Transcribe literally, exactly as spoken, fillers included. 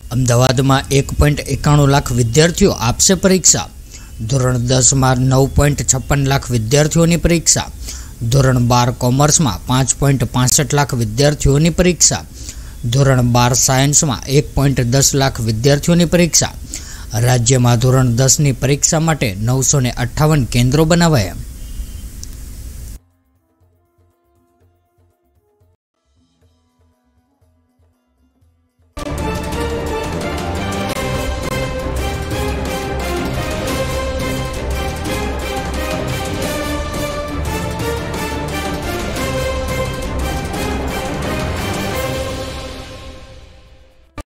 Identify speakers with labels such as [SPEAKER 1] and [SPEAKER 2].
[SPEAKER 1] अमदावाद में एक पॉइंट एकाणु लाख विद्यार्थीओ आपसे परीक्षा। धोरण दस में नौ पॉइंट छप्पन लाख विद्यार्थीओं की परीक्षा। धोरण बार कॉमर्स में पांच पॉइंट पांसठ लाख विद्यार्थीओं की परीक्षा। धोरण बार सायन्स में एक पॉइंट दस लाख विद्यार्थीओं की परीक्षा। राज्य में धोरण दस की परीक्षा माटे नौ सौ ने अठावन केन्द्रों बनावाया।